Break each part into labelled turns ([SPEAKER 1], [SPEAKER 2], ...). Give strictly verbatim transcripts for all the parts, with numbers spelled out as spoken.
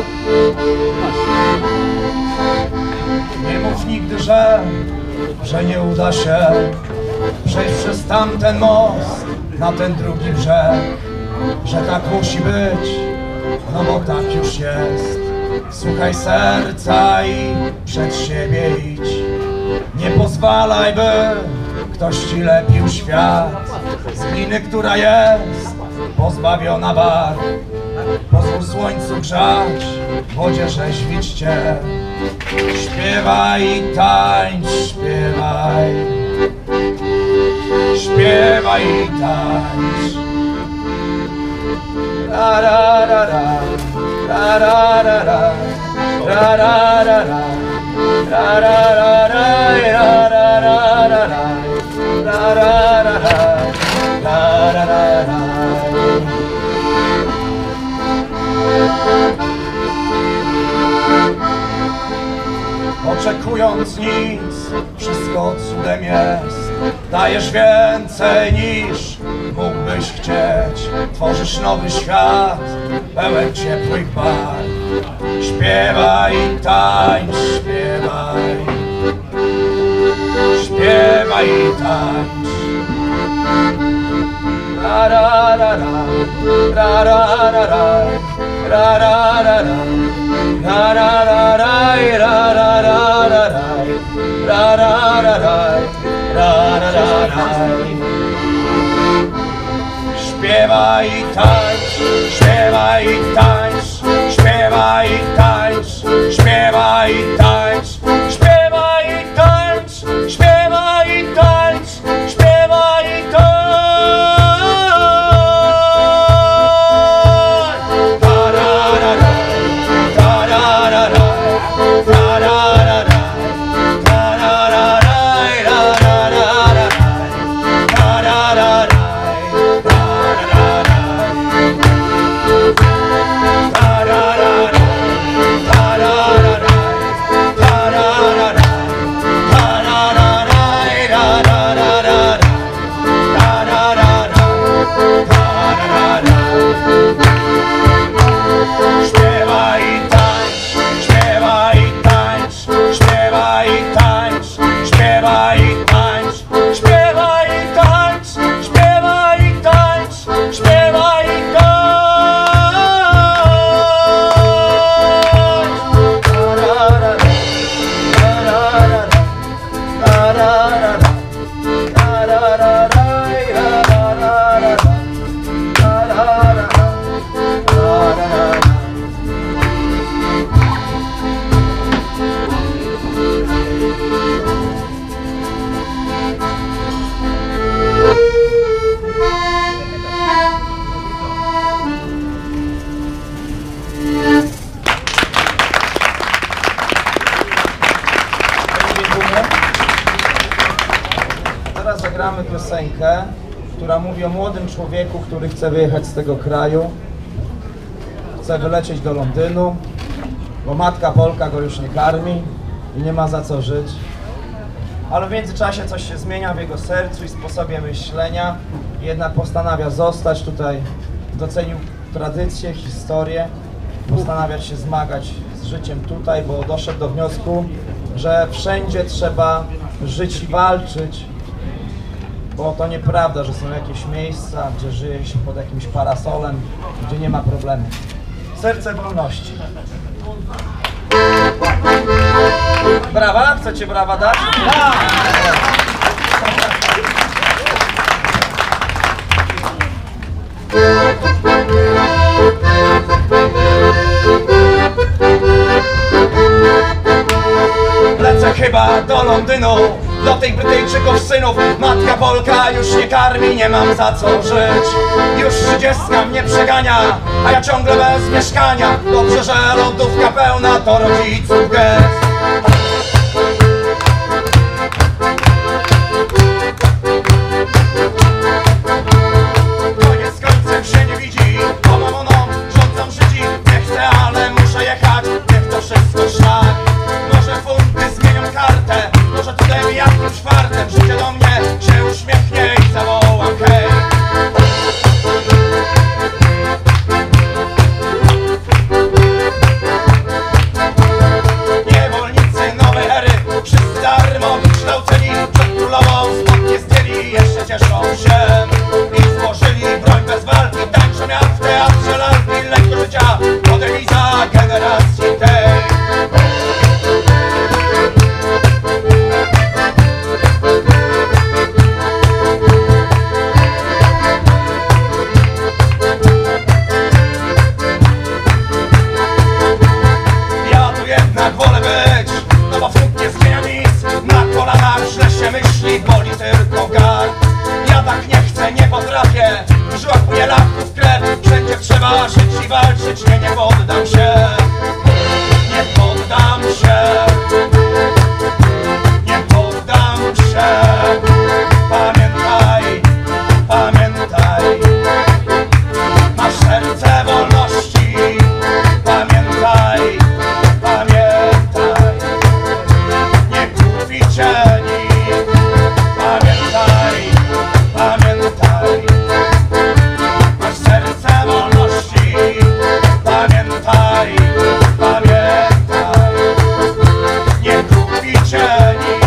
[SPEAKER 1] Nie mów nigdy, że, że nie uda się przejść przez tamten most na ten drugi brzeg, że tak musi być, no bo tak już jest. Słuchaj serca i przed siebie idź. Nie pozwalaj, by ktoś ci lepił świat z gliny, która jest pozbawiona barw. Pozwól słońcu grzać, wodzie rzeźwić cię. Śpiewaj i tańcz, śpiewaj. Śpiewaj i tańcz. Ra ra ra ra, ra ra ra ra, ra ra ra ra, ra ra ra ra, ra ra ra ra, ra ra ra ra, ra ra ra ra. Oczekując nic, wszystko cudem jest. Dajesz więcej niż mógłbyś chcieć. Tworzysz nowy świat, pełen ciepłych barw. Śpiewaj i tańcz, śpiewaj. Śpiewaj i tańcz. Ra ra ra ra, ra ra ra ra, ra ra ra ra, ra ra ra ra, ra ra ra ra, ra ra ra ra, ra ra ra ra. Śpiewaj i tańcz, śpiewaj i tańcz, śpiewaj i tańcz, śpiewaj i tańcz, śpiewaj i tańcz, śpiewaj i tańcz, śpiewaj i tańcz. Teraz zagramy piosenkę, która mówi o młodym człowieku, który chce wyjechać z tego kraju. Chce wylecieć do Londynu, bo matka Polka go już nie karmi i nie ma za co żyć. Ale w międzyczasie coś się zmienia w jego sercu i sposobie myślenia. Jednak postanawia zostać tutaj, docenił tradycję, historię. Postanawia się zmagać z życiem tutaj, bo doszedł do wniosku, że wszędzie trzeba żyć i walczyć, bo to nieprawda, że są jakieś miejsca, gdzie żyje się pod jakimś parasolem, gdzie nie ma problemu. Serce wolności. Brawa? Chcecie brawa dać? Tak! Lecę chyba do Londynu, do tych Brytyjczyków synów. Matka Polka już nie karmi, nie mam za co żyć. Już trzydziestka mnie przegania, a ja ciągle bez mieszkania. Dobrze, że lodówka pełna to rodziców gest. Koniec z końcem się nie widzi, bo mamoną rządzą Żydzi. Nie chcę, ale muszę jechać, niech to wszystko szlak. Może funty zmienią kartę, może tutaj jakimś czwartym życie do mnie się uśmiechnie i zawołam hej.
[SPEAKER 2] jednak wolę być, no bo wróg nie zmienia nic. Na kolanach źle się myśli, boli tylko garb. Ja tak nie chcę, nie potrafię, w żyłach płynie laków krew. Wszędzie trzeba żyć i walczyć, nie, nie poddam się. Nie poddam się. Nie poddam się. Pamiętaj, pamiętaj, masz serce wolności. Pamiętaj, pamiętaj, nie kupi cię nikt. Pamiętaj, pamiętaj, masz serce wolności. Pamiętaj, pamiętaj, nie kupi cię nikt.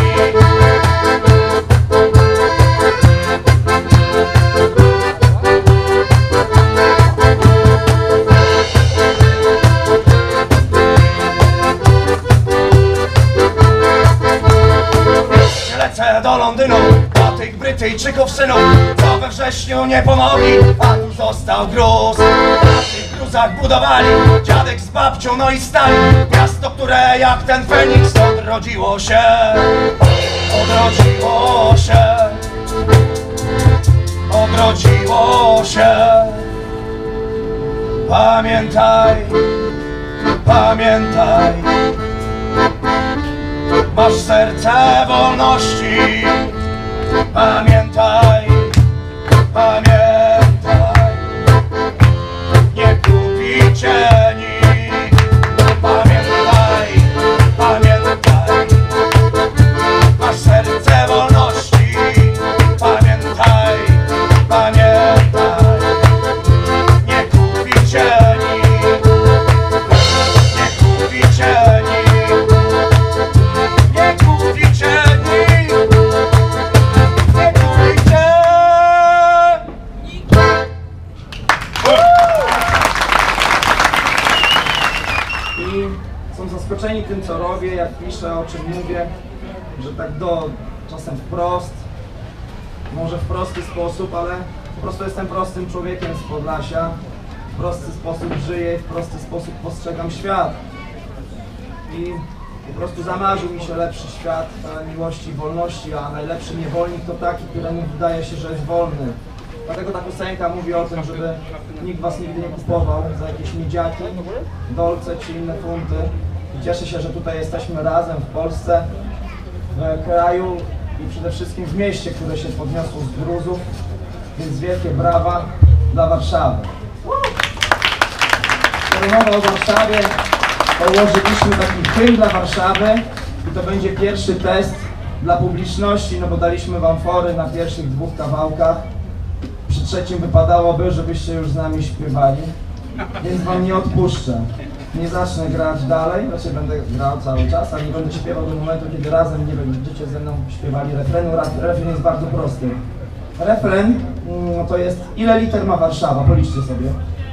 [SPEAKER 2] Lecę do Londynu, do tych Brytyjczyków synów, co we wrześniu nie pomogli, a tu został gruz. Na tych gruzach budowali dziadek z babcią, no i stali miasto, które jak ten Feniks odrodziło się. Odrodziło się. Odrodziło się. Pamiętaj, pamiętaj, masz serce wolności. Pamiętaj, pamiętaj, nie kupi cię nikt. Pamiętaj, pamiętaj, masz serce wolności. Pamiętaj, pamiętaj, nie kupi cię nikt. Nie kupi cię nikt. Nie kupi cię nikt. Nie kupi cię nikt.
[SPEAKER 1] I są zaskoczeni tym, co robię, jak piszę, o czym mówię, że tak do, czasem wprost, może w prosty sposób, ale po prostu jestem prostym człowiekiem z Podlasia, w prosty sposób żyję, w prosty sposób postrzegam świat. I po prostu zamarzył mi się lepszy świat, pełen miłości i wolności, a najlepszy niewolnik to taki, któremu wydaje się, że jest wolny. Dlatego ta piosenka mówi o tym, żeby nikt was nigdy nie kupował za jakieś miedziaki, dolce czy inne funty. I cieszę się, że tutaj jesteśmy razem w Polsce, w kraju i przede wszystkim w mieście, które się podniosło z gruzów. Więc wielkie brawa dla Warszawy. Skoro mowa o Warszawie, to ułożyliśmy taki hymn dla Warszawy i to będzie pierwszy test dla publiczności, no bo daliśmy wam fory na pierwszych dwóch kawałkach. Przy trzecim wypadałoby, żebyście już z nami śpiewali, więc wam nie odpuszczę. Nie zacznę grać dalej, znaczy będę grał cały czas, ale nie będę śpiewał do momentu, kiedy razem nie będziecie ze mną śpiewali refrenu. Refren jest bardzo prosty. Refren no to jest, ile liter ma Warszawa? Policzcie sobie.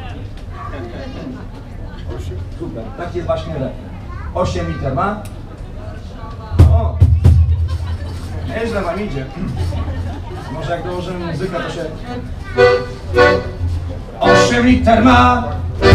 [SPEAKER 1] Super, taki jest właśnie refren. osiem liter ma. O! Nieźle wam idzie. Może jak dołożymy muzykę, to się...
[SPEAKER 2] osiem liter ma.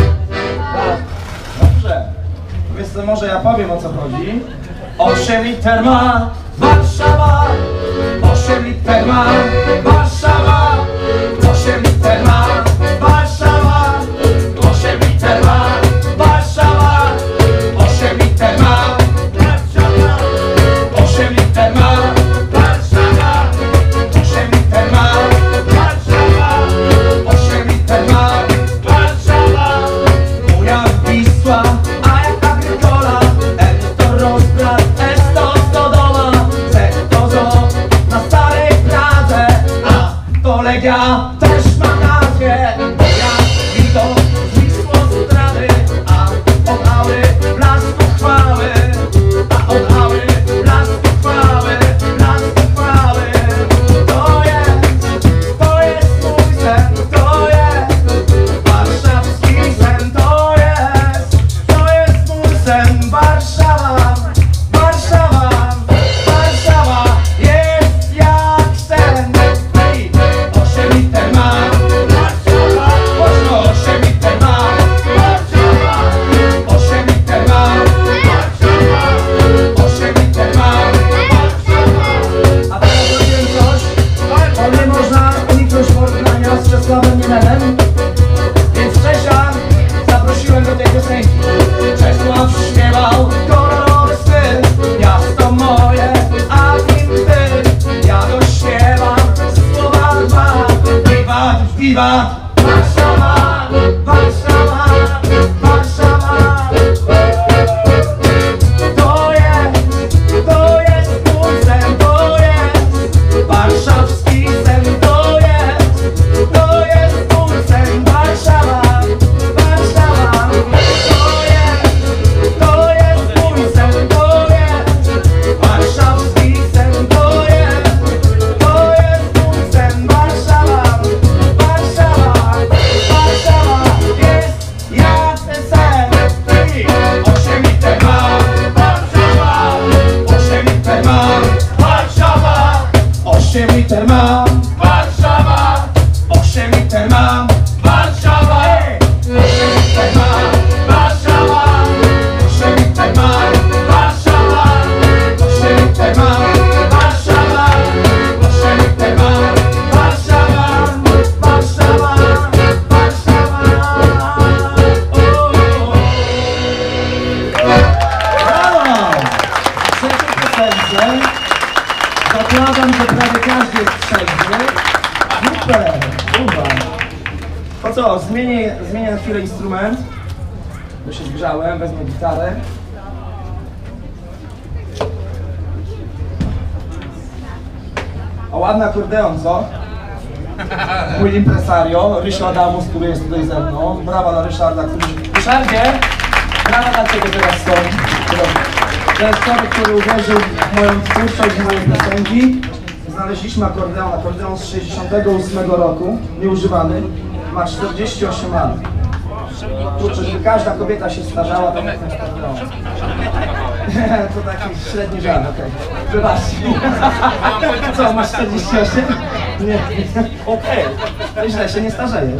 [SPEAKER 1] Dobrze. Więc to może ja powiem, o co chodzi.
[SPEAKER 2] osiem liter ma Warszawa. osiem liter ma Warszawa. osiem liter ma Warszawa. osiem liter ma Warszawa. osiem liter ma Warszawa. osiem liter ma Warszawa. osiem liter ma Warszawa. osiem liter ma Warszawa. Moja Wisła, a jak Agrykola, M to rozbrat, S to stodoła, C to zoo na Starej Pradze, a to Legia też ma nazwę. Moja Wito z Wisło Strady, a od Aury blasku chwały, a od Aury blasku chwały, blasku chwały. To jest, to jest mój sen, to jest warszawski sen, to jest, to jest mój sen. Warszawa, Warszawa, Warszawa jest jak sen. Hej, osiem liter ma
[SPEAKER 1] śpiewał kolorowy styl. Miasto moje, a w nim ty. Ja go śpiewam słowa dwa. Wiwat, wiwat, Warszawa, Warszawa, Warszawa. To jest, to jest mój sen, to jest warszawski sen, to jest, to jest mój sen. Warszawa, Warszawa. To jest, to jest mój sen, to jest warszawski sen, to jest, to jest mój sen. Warszawa, Warszawa, Warszawa jest jak ten sen.
[SPEAKER 2] Osiem liter ma Warszawa, osiem liter ma Warszawa,
[SPEAKER 1] Osiem liter mam,
[SPEAKER 2] Warszawa,
[SPEAKER 1] osiem liter mam,
[SPEAKER 2] Warszawa, osiem liter ma Warszawa, osiem liter ma Warszawa, osiem liter ma Warszawa, osiem liter ma
[SPEAKER 1] Warszawa, Warszawa, Warszawa. O, o, o. Brawo! W trzeciej piosence zakładam, że prawie każdy jest trzeźwy. Super! Uwa! To co, zmienię, zmienię na chwilę instrument. Bo się zgrzałem, wezmę gitarę. O, ładny akordeon, co? Mój impresario, Rysio Adamus, który jest tutaj ze mną. Brawa dla Ryszarda, który... Ryszardzie! Brawa dla Ciebie teraz stoi. To jest człowiek, który uwierzył w moją twórczość, w moje piosenki. Znaleźliśmy akordeon, akordeon z sześćdziesiątego ósmego roku, nieużywany. Ma czterdzieści osiem lat. Kurczę, żeby każda kobieta się starzała, to jak ten akordeon. To taki średni żart, okej. Wybaczcie. Co, masz czterdzieści osiem? Nie. Okej. Okay. Źle się nie starzejesz.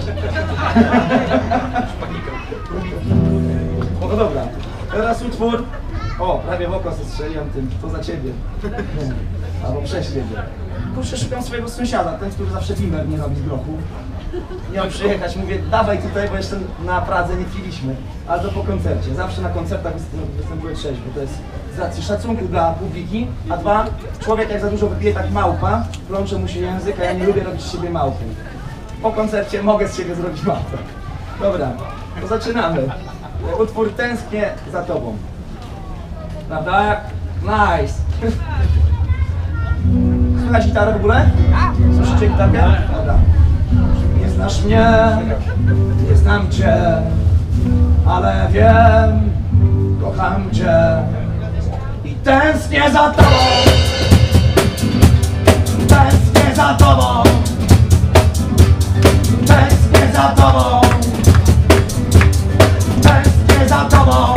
[SPEAKER 1] No dobra. Teraz utwór. O, prawie w oko zestrzeliłem tym. To za ciebie. Nie. Albo przez ciebie. Kurczę, szukam swojego sąsiada, ten, który zawsze bimber nie robi z grochu. Miał przyjechać, mówię, dawaj tutaj, bo jeszcze na Pradze nie piliśmy. Ale to po koncercie. Zawsze na koncertach występuje trzeźwo. To jest z racji szacunku dla publiki. A dwa, człowiek jak za dużo wypije, tak małpa, plącze mu się język, a ja nie lubię robić z siebie małpy. Po koncercie mogę z siebie zrobić małpę. Dobra, to zaczynamy. Utwór Tęsknię za tobą. Prawda? Nice! Słychać gitarę w ogóle? Słyszycie gitarkę? Dobra. Nie znasz mnie, nie znam cię, ale wiem, kocham cię i tęsknię za tobą. Tęsknię za tobą. Tęsknię za tobą. Tęsknię za tobą.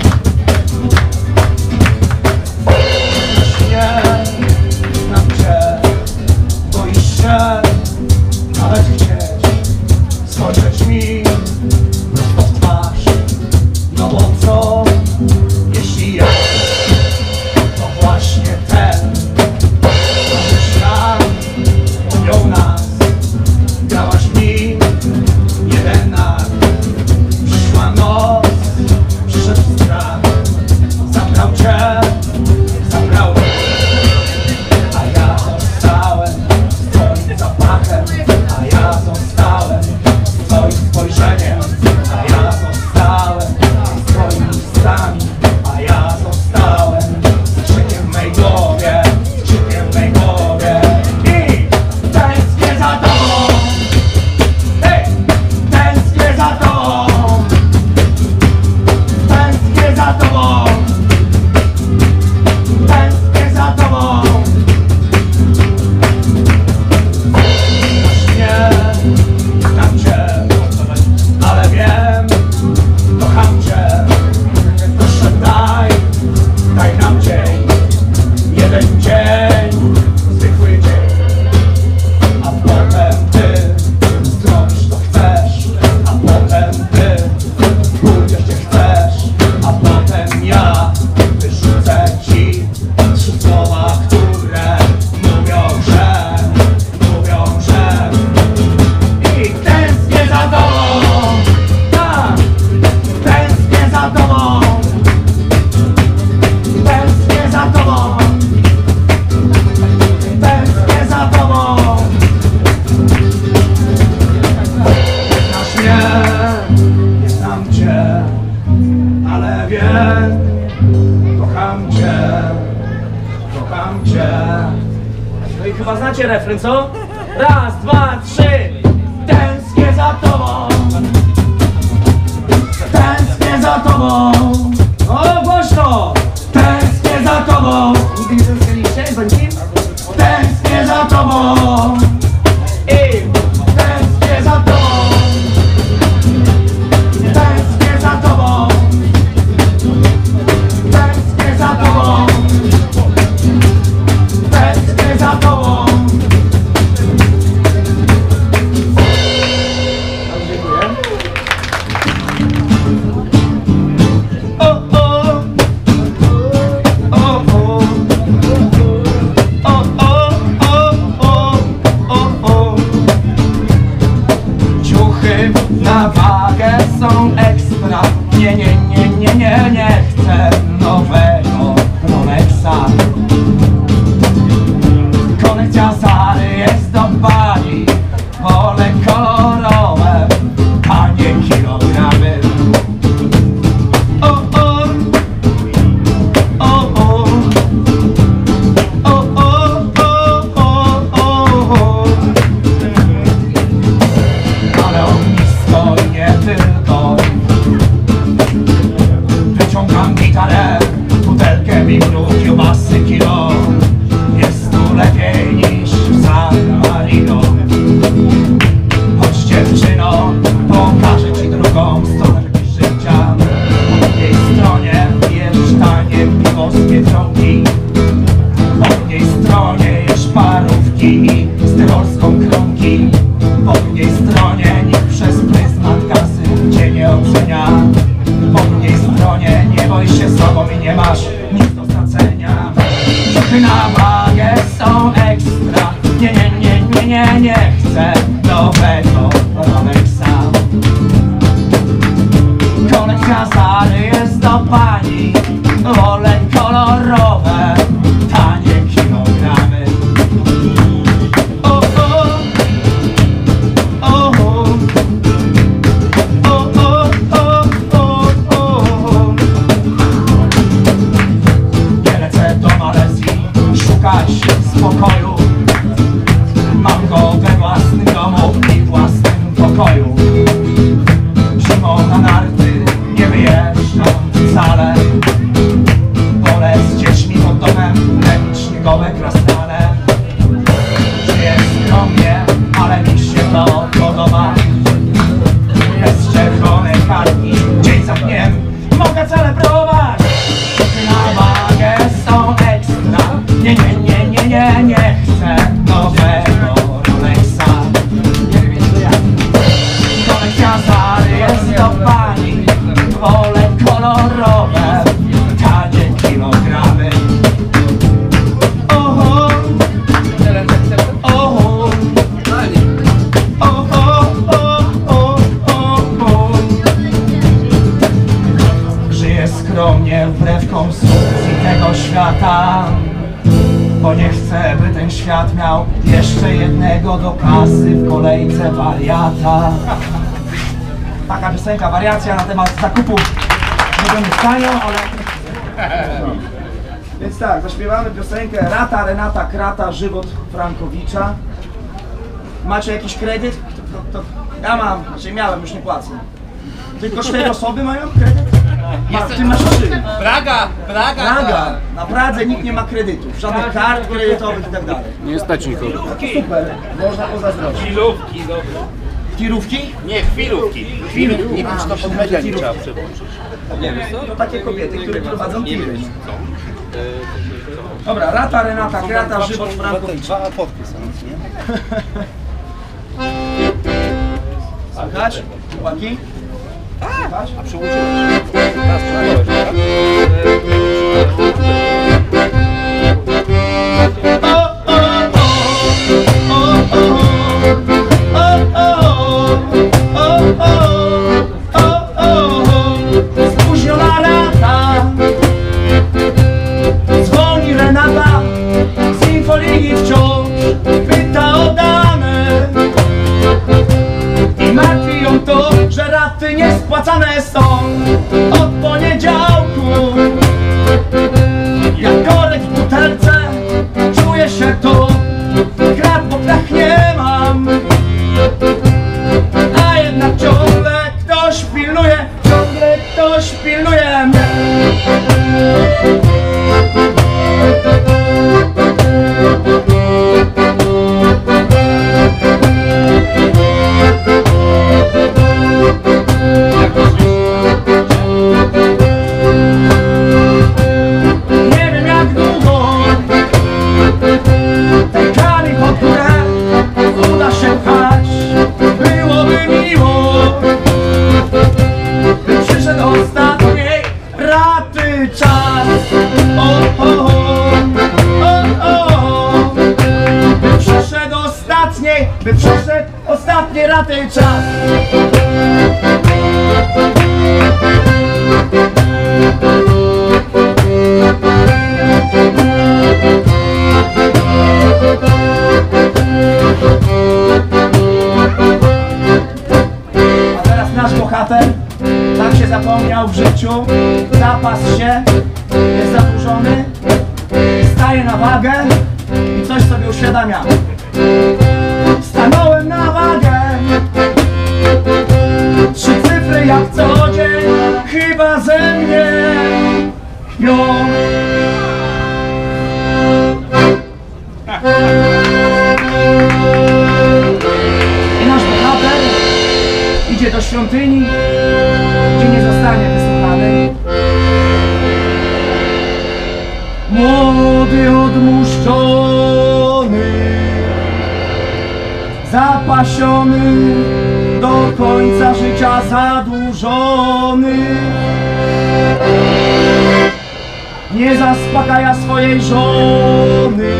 [SPEAKER 1] Nie znam cię, boisz się nawet chcieć spojrzeć mi prosto w twarz. No bo co, jeśli ja to właśnie ten nowy świat objął nas. Grałaś mi jeden akt, przyszła noc, przyszedł kocham cię, kocham cię.
[SPEAKER 3] No i chyba znacie refren, co? Raz, dwa, trzy. Tęsknię za tobą. Tęsknię za tobą. O, głośno. Tęsknię za tobą. Nigdy nie tęskniliście za nim? Tęsknię za tobą. I tęsknię za tobą. Tęsknię za tobą. Tęsknię za tobą. Tęsknię za tobą. Dziękuję. O, o. O, o. O, o, o, o, o. Ciuchy na wagę są ekstra. Nie, nie, nie, nie, nie, nie chcę nowego Rolexa. Kolekcja Zary jest do bani. Wolę kolorowe, a nie kilogramy. O, o, o, o. O, o, o, o, o. Ale on nisko i nie tylko. Wyciągam gitarę, butelkę winu, kiełbasy kilo. Jest tu lepiej niż w San Marino. Chodź dziewczyno, pokażę ci drugą stronę życia. Po drugiej stronie jesz tanie piwo z Biedronki. Po drugiej stronie jesz parówki i styrolską kromki. Po drugiej stronie nikt przez pryzmat kasy cię nie ocenia. Po drugiej stronie nie boisz się sobą i nie masz nic do stracenia. Ciuchy na wagę są ekstra. Nie, nie, nie, nie, nie, nie chcę nowego Rolexa. Kolekcja Zary jest do pani. Wolę kolorowe, tanie kilogramy. O, o, o, o. O, o, o, o, o. Nie lecę do Malezji szukać spokoju. Mam go we własnym domu i własnym pokoju. Zimą na narty nie wyjeżdżam wcale. Wolę z dziećmi pod domem lepić śniegowe krasnale. Żyję skromnie, ale mi się to podoba. Bez czerwonej kartki, dzień za dniem mogę celebrować. Ciuchy na wagę są ekstra. Nie, nie, nie, nie, nie, nie chcę nowego Rolexa. Kolekcja Zary jest do pani. Wolę kolorowe, tanie kilogramy. Oho, oho, oho, oho, oho. Żyję skromnie wbrew konsumpcji tego świata. Bo nie chcę, by ten świat miał jeszcze jednego do kasy w kolejce wariata. Taka piosenka, wariacja na temat zakupów. Nie będę tanio, ale... Więc tak, zaśpiewamy piosenkę Rata, Renata, Krata, Żywot Frankowicza. Macie jakiś kredyt? To, to, to, ja mam, znaczy miałem, już nie płacę. Tylko cztery osoby mają kredyt? Ma, ty masz trzy.
[SPEAKER 4] Praga, Praga,
[SPEAKER 1] Praga. Na Pradze nikt nie ma kredytów, żadnych kart kredytowych i tak dalej.
[SPEAKER 5] Nie stać nikogo.
[SPEAKER 1] Super, można pozazdrościć.
[SPEAKER 4] Chwilówki, dobra.
[SPEAKER 1] Tirówki?
[SPEAKER 4] Nie, chwilówki.
[SPEAKER 1] Chwilówki.
[SPEAKER 5] Nie wiem, czy to pod media nie trzeba przełączyć.
[SPEAKER 1] Nie wiem, to takie kobiety, które prowadzą tiry. Dobra, Rata, Renata, Krata, Żywot Frankowicza.
[SPEAKER 5] Dwa fotki są, nie?
[SPEAKER 1] Słychać? Chłopaki? Słychać?
[SPEAKER 5] A przyłączyłeś. Teraz przyłączyłeś, tak?
[SPEAKER 1] Spóźniona Rata, dzwoni Renata z infolinii wciąż, pyta o dane i martwi ją to, że raty niespłacane są od poniedziałku.
[SPEAKER 2] raty czas. O, o, o, o, o. By przyszedł ostatni, by przyszedł ostatni raty czas. A teraz nasz bohater tak się zapomniał w życiu, zapas się, jest zadłużony, staje na wagę i coś sobie uświadamia. Stanąłem na wagę, trzy cyfry jak co dzień, chyba ze mnie kpią. I nasz bohater idzie do świątyni, gdzie nie zostanie wysłuchany. Młody, odmuszczony, zapasiony, do końca życia zadłużony, nie zaspokaja swojej żony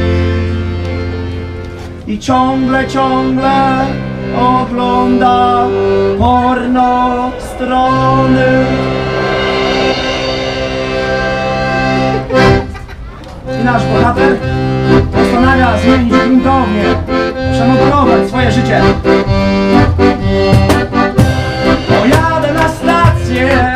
[SPEAKER 2] i ciągle, ciągle ogląda porno strony. I nasz bohater postanawia zmienić gruntownie, przemodelować swoje życie. Pojadę na stację,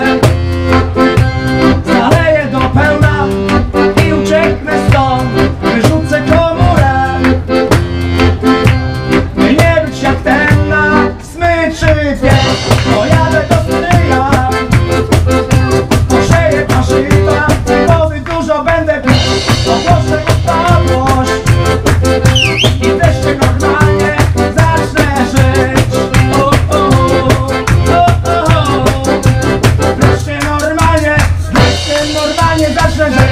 [SPEAKER 2] zaleję do pełna i ucieknę stąd, wyrzucę komórę, by nie być jak ten na smyczy pies. Pojadę do stryja, poszeję parzywa i wody dużo będę pił. Ogłoszę upadłość i wreszcie normalnie zacznę żyć. O, o, o, o, o. Wreszcie normalnie, wreszcie normalnie zacznę żyć.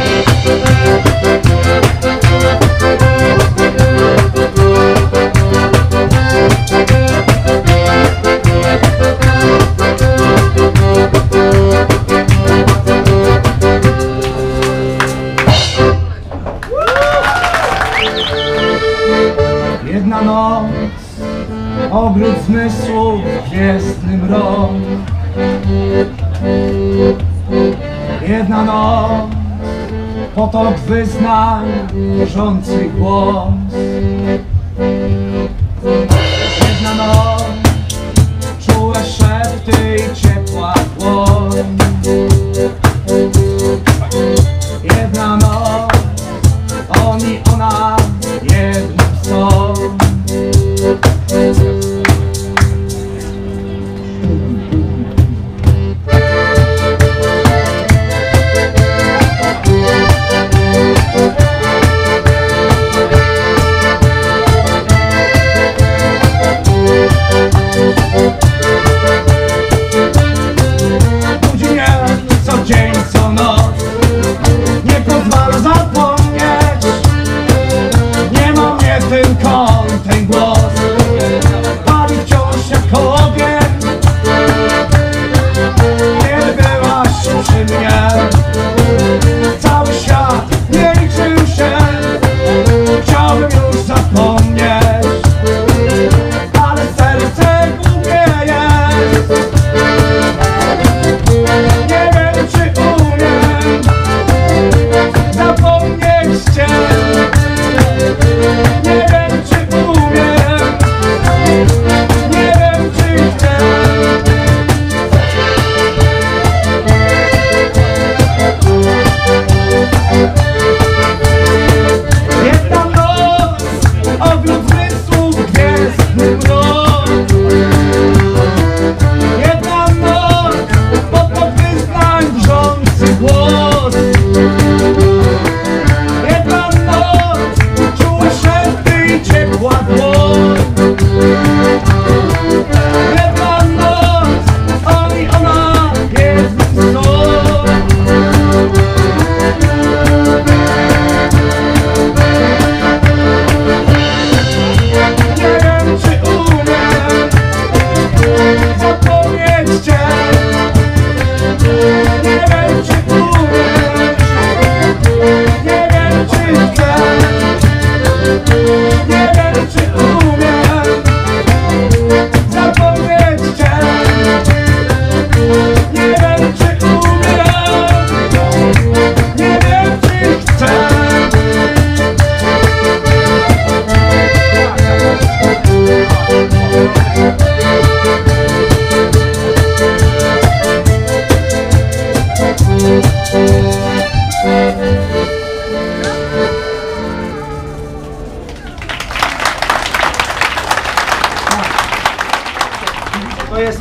[SPEAKER 2] Jedna noc, ogród zmysłów, gwiezdny mrok. Jedna noc, potok wyznań, wierzący głos. Jedna noc, czułe szepty i ciepła dłoń. Jedna noc, on i ona jednym są. Budzi mnie co dzień, co noc, nie pozwala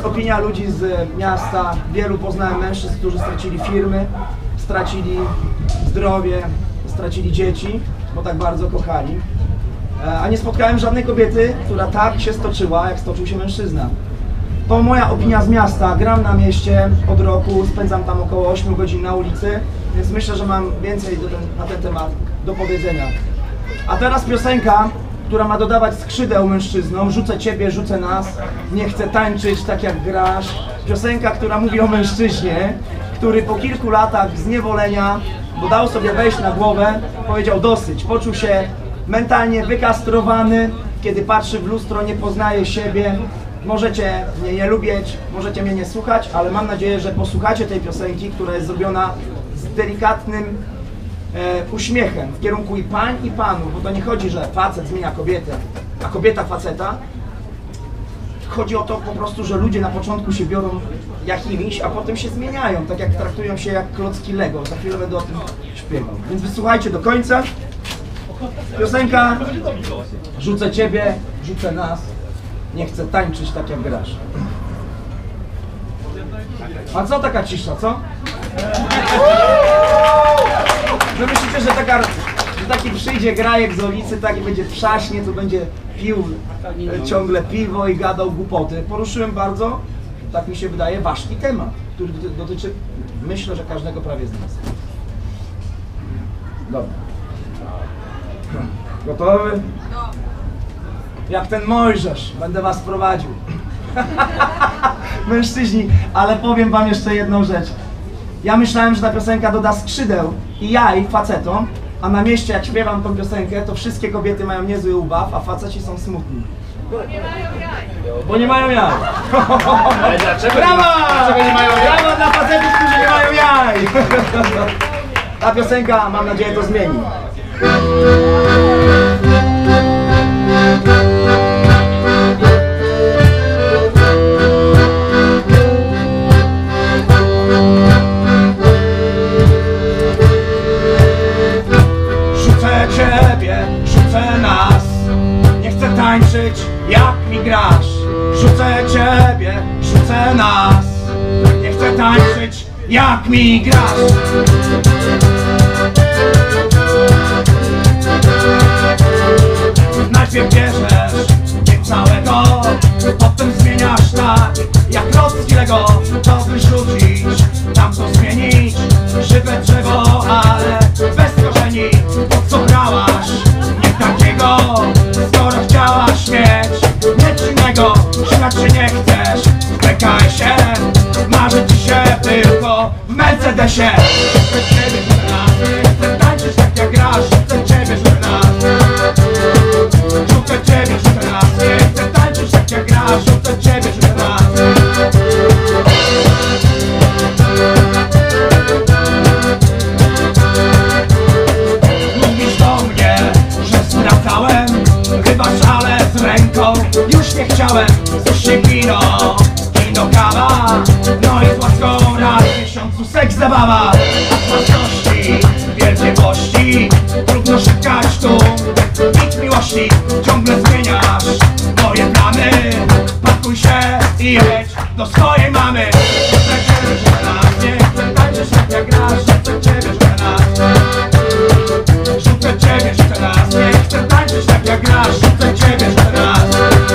[SPEAKER 1] jest opinia ludzi z miasta. Wielu poznałem mężczyzn, którzy stracili firmy, stracili zdrowie, stracili dzieci, bo tak bardzo kochali. A nie spotkałem żadnej kobiety, która tak się stoczyła, jak stoczył się mężczyzna. To moja opinia z miasta. Gram na mieście od roku, spędzam tam około ośmiu godzin na ulicy, więc myślę, że mam więcej do ten, na ten temat do powiedzenia. A teraz piosenka, która ma dodawać skrzydeł mężczyznom. Rzucę ciebie, rzucę nas, nie chcę tańczyć tak jak grasz. Piosenka, która mówi o mężczyźnie, który po kilku latach zniewolenia, bo dał sobie wejść na głowę, powiedział dosyć, poczuł się mentalnie wykastrowany, kiedy patrzy w lustro, nie poznaje siebie. Możecie mnie nie lubić, możecie mnie nie słuchać, ale mam nadzieję, że posłuchacie tej piosenki, która jest zrobiona z delikatnym e, uśmiechem w kierunku i pań, i panów, bo to nie chodzi, że facet zmienia kobietę, a kobieta faceta. Chodzi o to po prostu, że ludzie na początku się biorą jakimiś, a potem się zmieniają, tak jak traktują się jak klocki Lego. Za chwilę będę o tym śpiewał. Więc wysłuchajcie do końca. Piosenka Rzucę ciebie, rzucę nas, nie chcę tańczyć tak jak grasz. A co taka cisza, co? Wy myślicie, że, taka, że taki przyjdzie grajek z ulicy, taki będzie trzaśnie, to będzie pił e, ciągle piwo i gadał głupoty. Poruszyłem bardzo, tak mi się wydaje, ważki temat, który dotyczy, myślę, że każdego prawie z nas. Dobra. Gotowy? Jak ten Mojżesz, będę was prowadził. Mężczyźni, ale powiem wam jeszcze jedną rzecz. Ja myślałem, że ta piosenka doda skrzydeł i jaj facetom, a na mieście jak śpiewam tą piosenkę, to wszystkie kobiety mają niezły ubaw, a faceci są smutni. Bo nie mają jaj.
[SPEAKER 4] Ale dlaczego
[SPEAKER 1] Brawa!
[SPEAKER 4] dlaczego nie mają jaj?
[SPEAKER 1] Brawa dla facetów, którzy nie mają jaj! Ta piosenka, mam nadzieję, to zmieni.
[SPEAKER 2] Rzucę ciebie, rzucę nas, nie chcę tańczyć jak mi grasz. Rzucę ciebie, rzucę nas, nie chcę tańczyć jak mi grasz. Najpierw bierzesz mnie całego, potem zmieniasz tak jak klocki Lego. To wyrzucić, tamto zmienić, żywe drzewo, ale bez korzeni. Po co brałaś nie takiego, skoro chciałaś mieć nic innego? Śmiać się nie chcesz, wpekaj się, marzy ci się tylko w Mercedesie. Chcę ciebie, żeby nas, chcę tańczyć tak jak grasz. Chcę ciebie, żeby nas, rzucę ciebie, żeby nas, nie chcę tańczyć tak jak grasz. Rzucę ciebie, żeby nas. Mówisz do mnie, że zwracałem, chyba szale z ręką. Już nie chciałem, coś kino, kino kawa, no i z łaską raz w miesiącu seks zabawa. Własności, wielkiewości, trudno szukać tu nic miłości. Ciągle zmieniasz moje plany, pakuj się i jedź do swojej mamy. Chcę ciebie, żeby nas, nie chcę tańczyć tak jak grasz. Chcę ciebie, żeby nas, rzucę ciebie, żeby nas, nie chcę tańczyć tak jak grasz. Rzucę ciebie, żeby nas.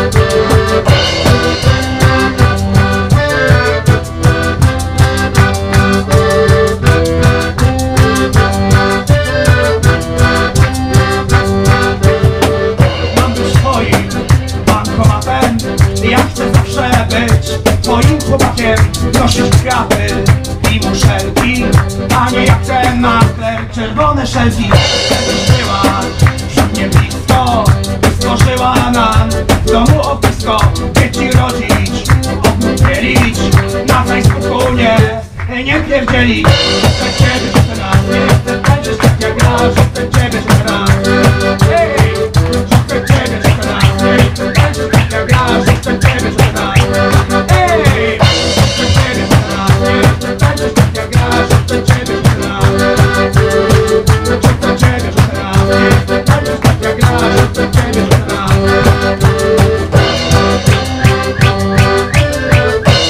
[SPEAKER 2] Mam być twoim bankomatem, ja chcę zawsze być twoim chłopakiem, nosić kwiaty i muszelki, a nie jak ten makler czerwone szelki. Żebyś była przy mnie blisko, by stworzyła nam w domu ognisko. Dzieci rodzić, ogród dzielić, na Facebooku nie, nie pierdzielić. Chcę ciebie, żeby nas, nie chcę tańczyć tak jak grasz. Chcę ciebie, żeby nas, hey! Chcę ciebie, żeby nas, nie chcę tańczyć tak jak grasz. Chcę ciebie, żeby nas, hey! Chcę ciebie, żeby nas, nie chcę tańczyć tak jak grasz. Chcę ciebie, żeby nas, chcę ciebie, żeby nas, nie chcę tańczyć tak jak grasz. Chcę ciebie, żeby nas.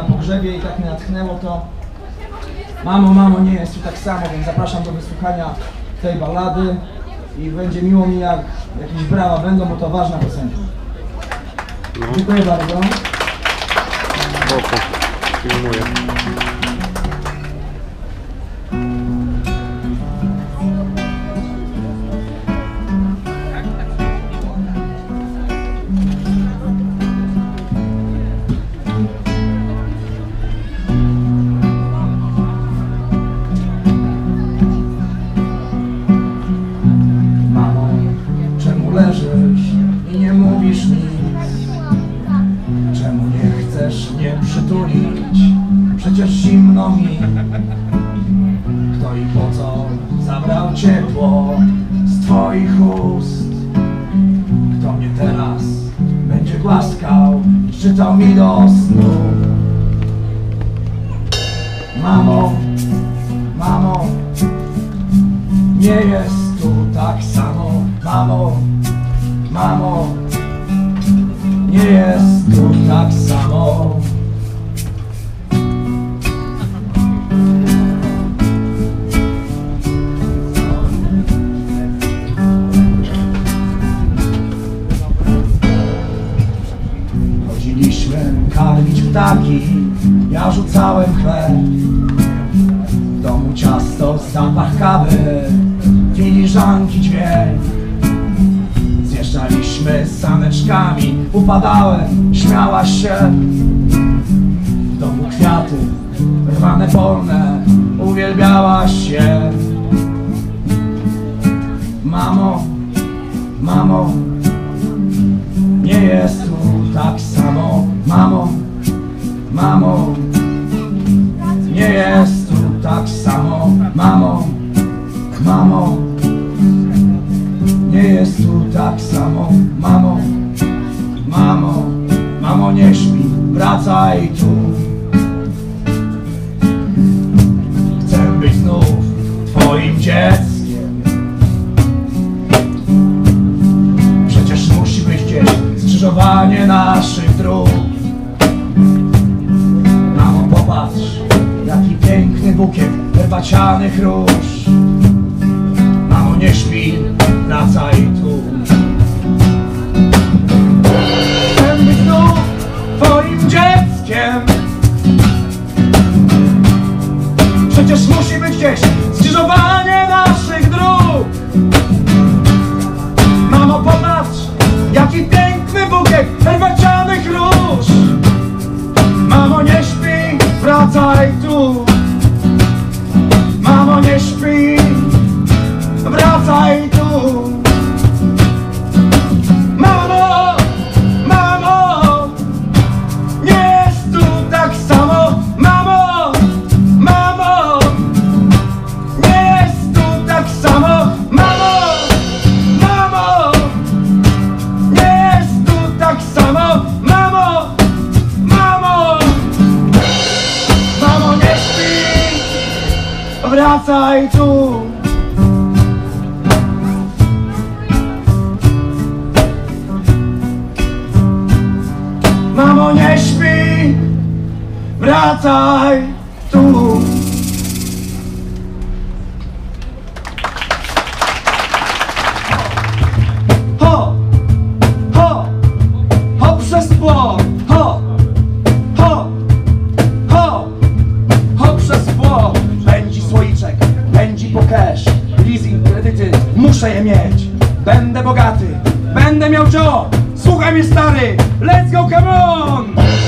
[SPEAKER 1] pogrzebie i tak mnie natchnęło to. Mamo, mamo, nie jest tu tak samo, więc zapraszam do wysłuchania tej ballady i będzie miło mi, jak jakieś brawa będą, bo to ważna piosenka. Dziękuję bardzo.
[SPEAKER 5] Boku. Filmuję.
[SPEAKER 1] Mamo, czemu leżysz i nie mówisz nic? Czemu nie chcesz mnie przytulić? Przecież zimno mi. Kto i po co zabrał ciepło z twoich ust? Kto mnie teraz będzie głaskał, szczytał mi do snu? Mamo, mamo, nie jest tu tak samo. Mamo, mamo, nie jest tu tak samo. Chodziliśmy karmić ptaki, ja rzucałem chleb. W domu ciasto, zapach kawy, filiżanki dźwięk. Zjeżdżaliśmy z saneczkami, upadałem, śmiałaś się. W domu kwiaty, rwane polne, uwielbiałaś się. Mamo, mamo, nie jest tu tak samo. Mamo, mamo, nie jest tu tak samo. Mamo, mamo, nie jest tu tak samo. Mamo, mamo, mamo, nie śpi, wracaj tu. Chcę być znów twoim dzieckiem. Przecież musi być gdzieś skrzyżowanie naszych dróg. Mamo, popatrz, jaki piękny bukiet herbacianych róż. Mamo, nie śpi, wracaj tu. Chcę być znów twoim dzieckiem. Przecież musi być gdzieś skrzyżowanie naszych dróg. Mamo, popatrz, jaki piękny bukiet herbacianych róż. Mamo, nie śpi, wracaj tu. Mamo, nie śpi, wracaj tu. Mamo, mamo, nie jest tu tak samo. Mamo, mamo, nie jest tu tak samo. Mamo, mamo, nie jest tu tak samo. Mamo, mamo, mamo, nie śpi, wracaj tu. Mamo, nie śpi, wracaj tu. Ho, ho, ho przez płot. Ho, ho, ho, ho przez płot. Pędzi słoiczek, pędzi po cash. Leasing, kredyty, muszę je mieć. Będę bogaty, będę miał job. Słuchaj mnie, stary, let's go, come on!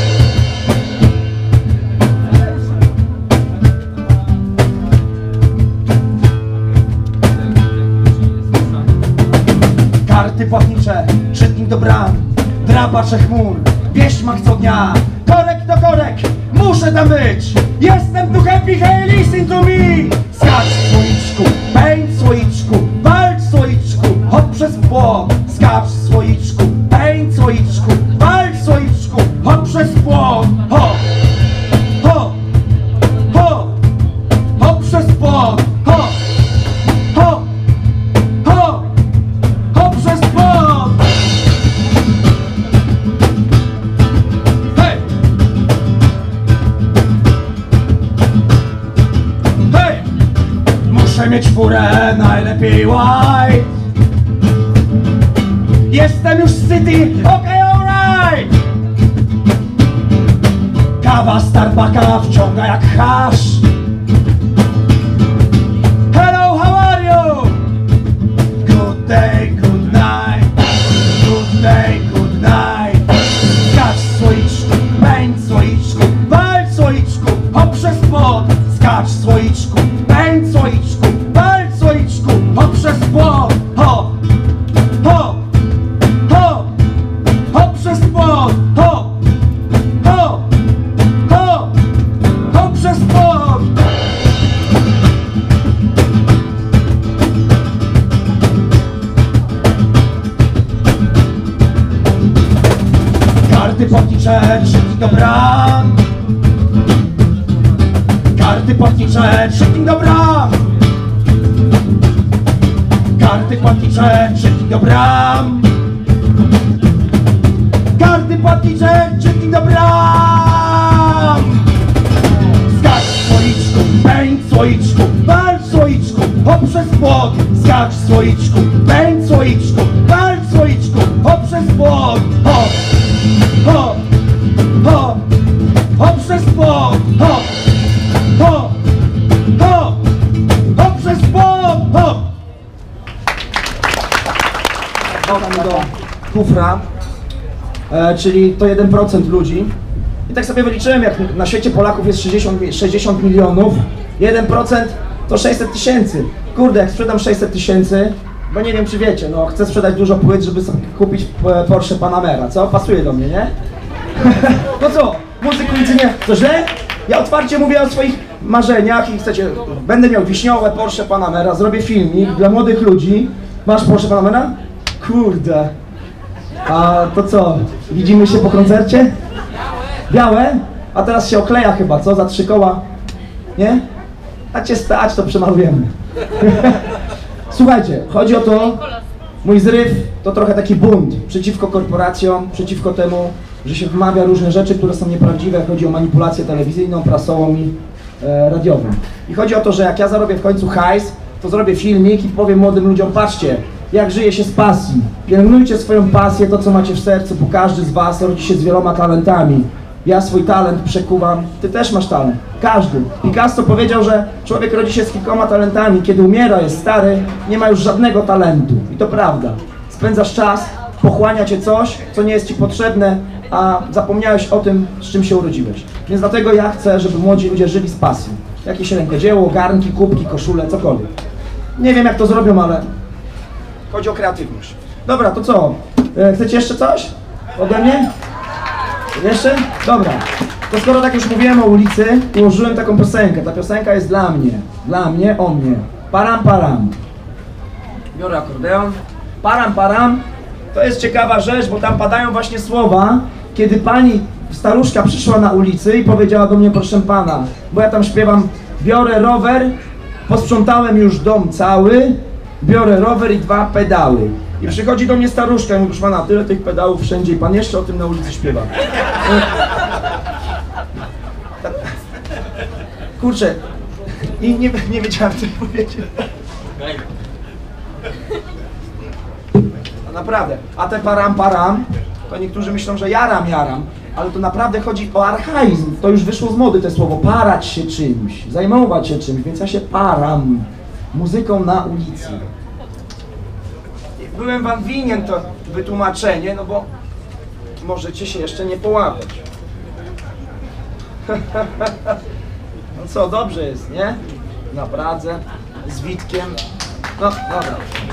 [SPEAKER 1] Karty płatnicze, czytnik do bram, drapacze chmur, wieśmak co dnia. Korek to korek, muszę tam być. Jestem tu happy, hey, listen to me. Skacz w słoiczku, pędź w słoiczku, walcz w słoiczku, hop przez płot. Skacz w słoiczku, pędź w słoiczku, walcz w słoiczku, hop przez płot. Hop, hop, hop, hop przez płot. Hop, hop, hop, hop przez płot. Hej!
[SPEAKER 2] Chcę mieć furę, najlepiej white. Jestem już z city, okej, okay, alright. Kawa Starbucka wciąga jak hasz. Hello, how are you? Good day, good night. Good day, good night. Skacz słoiczku, pędź słoiczku, wal słoiczku, hop przez płot. Skacz słoiczku, pędź słoiczku, wal słoiczku, hop przez płot. Hop, hop, hop, hop przez płot. Hop, hop, hop, hop przez płot. Karty płatnicze, szybki do bram. Karty płatnicze, szybki do bram. Karty płatnicze, szybki do bram. Karty płatnicze, szybki do bram. Skacz słoiczku, pędź słoiczku, wal słoiczku, hop przez płot. Skacz słoiczku, pędź słoiczku, wal słoiczku, hop przez płot. Hop, hop, hop, hop przez płot. Hop, hop, hop, hop przez płot. Hop.
[SPEAKER 1] Dodam do kufra, e, czyli to jeden procent ludzi. I tak sobie wyliczyłem, jak na świecie Polaków jest sześćdziesiąt milionów, jeden procent to sześćset tysięcy. Kurde, jak sprzedam sześćset tysięcy, bo nie wiem czy wiecie, no chcę sprzedać dużo płyt, żeby sobie kupić e, Porsche Panamera, co? Pasuje do mnie, nie? No co? Muzyku nic nie... To źle? Ja otwarcie mówię o swoich marzeniach i chcecie... Będę miał wiśniowe Porsche Panamera, zrobię filmik dla młodych ludzi. Masz Porsche Panamera? Kurde. A to co? Widzimy się po koncercie? Białe? A teraz się okleja chyba, co? Za trzy koła? Nie? A cię stać, to przemalujemy. Słuchajcie, chodzi o to, mój zryw to trochę taki bunt przeciwko korporacjom, przeciwko temu, że się wmawia różne rzeczy, które są nieprawdziwe. Chodzi o manipulację telewizyjną, prasową i e, radiową. I chodzi o to, że jak ja zarobię w końcu hajs, to zrobię filmik i powiem młodym ludziom, patrzcie, jak żyje się z pasji. Pielęgnujcie swoją pasję, to co macie w sercu, bo każdy z was rodzi się z wieloma talentami. Ja swój talent przekuwam, ty też masz talent. Każdy. Picasso powiedział, że człowiek rodzi się z kilkoma talentami. Kiedy umiera, jest stary, nie ma już żadnego talentu. I to prawda. Spędzasz czas, pochłania cię coś, co nie jest ci potrzebne, a zapomniałeś o tym, z czym się urodziłeś. Więc dlatego ja chcę, żeby młodzi ludzie żyli z pasją. Jakieś rękodzieło, garnki, kubki, koszule, cokolwiek. Nie wiem jak to zrobią, ale chodzi o kreatywność. Dobra, to co? E, chcecie jeszcze coś ode mnie? Jeszcze? Dobra. To skoro tak już mówiłem o ulicy, ułożyłem taką piosenkę. Ta piosenka jest dla mnie. Dla mnie, o mnie. Param, param. Biorę akordeon. Param, param. To jest ciekawa rzecz, bo tam padają właśnie słowa, kiedy pani staruszka przyszła na ulicy i powiedziała do mnie, proszę pana, bo ja tam śpiewam, biorę rower, posprzątałem już dom cały, biorę rower i dwa pedały. I przychodzi do mnie staruszka i mówi, proszę pana, tyle tych pedałów wszędzie i pan jeszcze o tym na ulicy śpiewa. Kurczę, i nie, nie wiedziałem co powiedzieć. No naprawdę, a te param param, to niektórzy myślą, że jaram jaram, ale to naprawdę chodzi o archaizm. To już wyszło z mody te słowo, parać się czymś, zajmować się czymś, więc ja się param muzyką na ulicy. Byłem wam winien to wytłumaczenie, no bo możecie się jeszcze nie połapać. No co, dobrze jest, nie? Na Pradze, z Witkiem. No, dobra.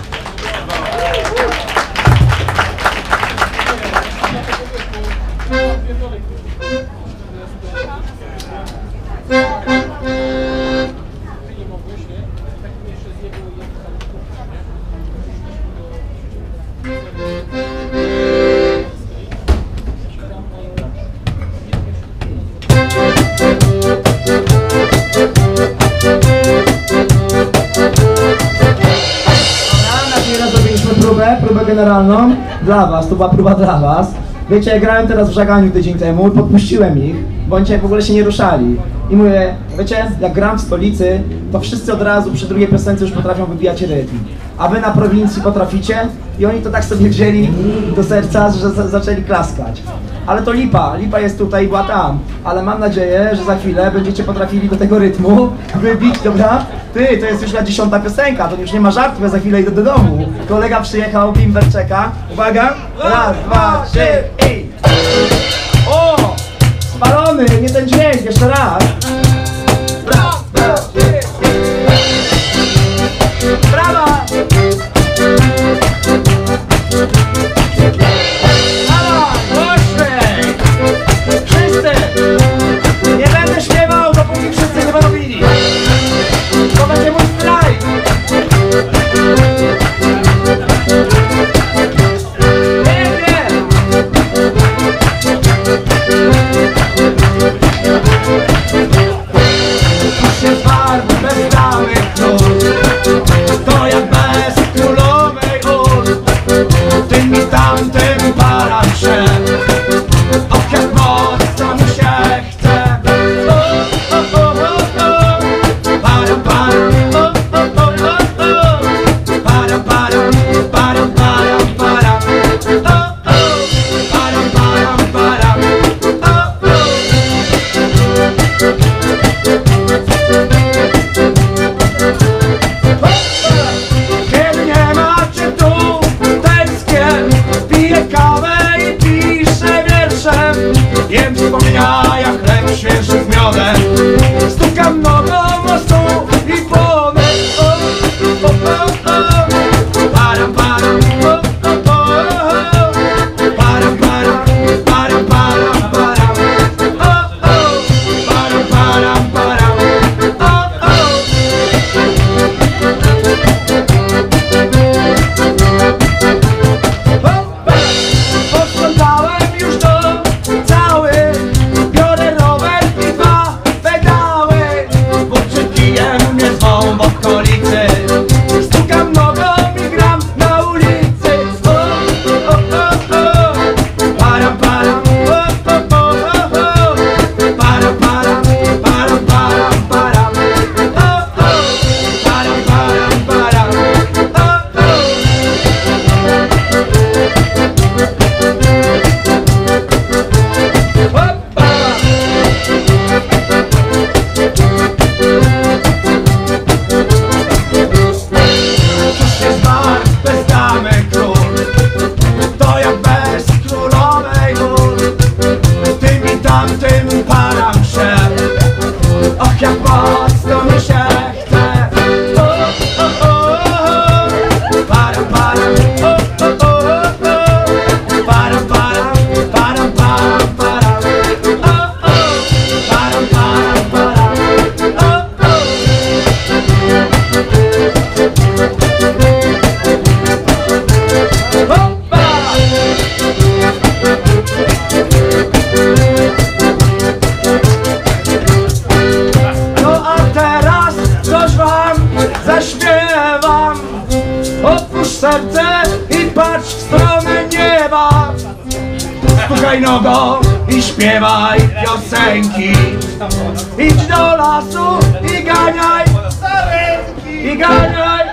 [SPEAKER 1] Próbę, próbę generalną dla was, to była próba dla was. Wiecie, ja grałem teraz w Żaganiu tydzień temu i podpuściłem ich. bo oni w ogóle się nie ruszali. I mówię, wiecie, jak gram w stolicy, to wszyscy od razu przy drugiej piosence już potrafią wybijać rytm. A wy na prowincji potraficie? I oni to tak sobie wzięli do serca, że za zaczęli klaskać. Ale to lipa, lipa jest tutaj i była tam. Ale mam nadzieję, że za chwilę będziecie potrafili do tego rytmu wybić, dobra? Ty, to jest już na dziesiąta piosenka, to już nie ma żartów, ja za chwilę idę do domu. Kolega przyjechał, bimber czeka. Uwaga, raz, dwa, trzy i... O! Spalony, nie ten dźwięk, jeszcze raz. Raz, dwa, trzy i... Brawa! Dawaj, głośniej! Wszyscy! Nie będę śpiewał, dopóki wszyscy nie będą bili. To będzie mój strajk. Pięknie! Tu się zwarł bez danych król. To jak bez królowej ul. Tym i tamtym param się. Och, jak mocno mi się chce. O, o, o, o, o. Param, param, o, o, o, o, o. Param, param, param, param, param. O, o. Param, param, param. O, o. Kiedy nie macie tu, tęsknię, piję kawę i piszę wierszem. Jem wspomnienia jak chleb świeży z miodem. Stukam nogą o stół i płonę. O, o, o, o. Param, param, o, o, o, o. Param, param, param, param, param. O, o. Param, param, param. O, o. Posprzątałem już dom cały. Biorę rower i dwa pedały. Bo przed kijem mnie zwą w okolicy. Stukam nogą i gram na ulicy. O, o, o, o. Param, param, o, o, o, o, o. Param, param, param, param, param. O, o. Param, param, param. O, o. Hoppa! Cóż się zmarł bez damy król. To jak bez królowej ból. Tym i tamtym param się. Och, jak mocno mi się chce. O, o, o, o. Param, param, o, o, o, o. Param, param, param, param, param. O, o. Param, param, param. O, o. Hoppa! No a teraz coś wam zaśpiewam. Otwórz serce i patrz w stronę nieba. Stukaj nogą i śpiewaj piosenki. Idź do lasu i ganiaj. I ganiaj.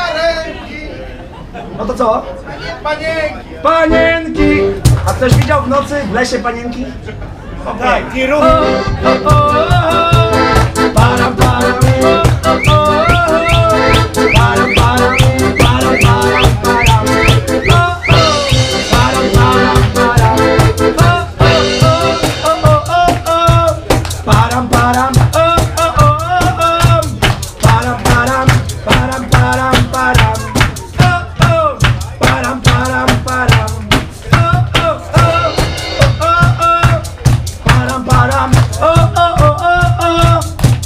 [SPEAKER 1] No to co? Panienki! Panienki! A ktoś widział w nocy w lesie panienki?
[SPEAKER 4] Tak, i
[SPEAKER 1] O, o, o, o. Param, param, o, o, o, o. Param, param, param, param, param. O, o. Param, param, param. O, o, o, o, o, o. Param, param, o, o, o, o. Param, param, param, param, param. O, o. Param, param, param. O, o, o, o, o, o. Param, param, o, o, o, o, o.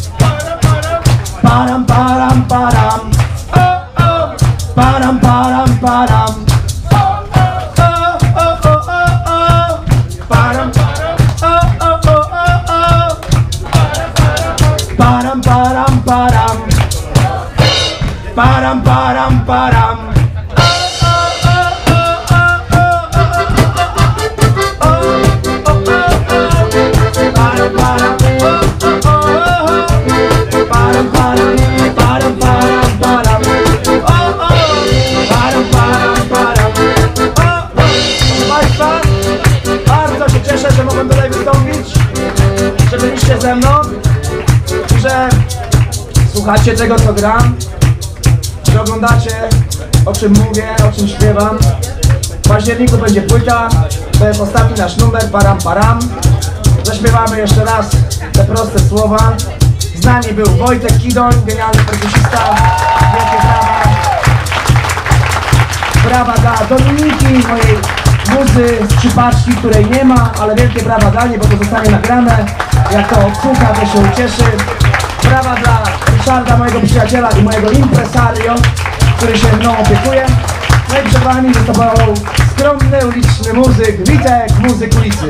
[SPEAKER 1] Param, param, param. O, o. Param, param, param. O, o, o, o, o. Param, o, o, o, o, o. Param, param, param. Param, param, param. Param,
[SPEAKER 3] param, o, o, o, o. Param, param, param, param, param, o, o. Param, param, param, o, o. Proszę Państwa, bardzo się cieszę, że mogłem tutaj wystąpić, że byliście ze mną, że słuchacie tego, co gram, że oglądacie, o czym mówię, o czym śpiewam. W październiku będzie płyta, to jest ostatni nasz numer, param param. Zaśpiewamy jeszcze raz te proste słowa. Z nami był Wojtek Kidoń, genialny perkusista. Wielkie brawa. Brawa dla Dominiki, mojej muzy, skrzypaczki, której nie ma, ale wielkie brawa dla niej, bo to zostanie nagrane. Jak to odsłucha, to się ucieszy. Brawa dla Ryszarda, mojego przyjaciela i mojego impresario, który się mną opiekuje. No i przed wami występował skromny, uliczny muzyk, Witek, muzyk ulicy.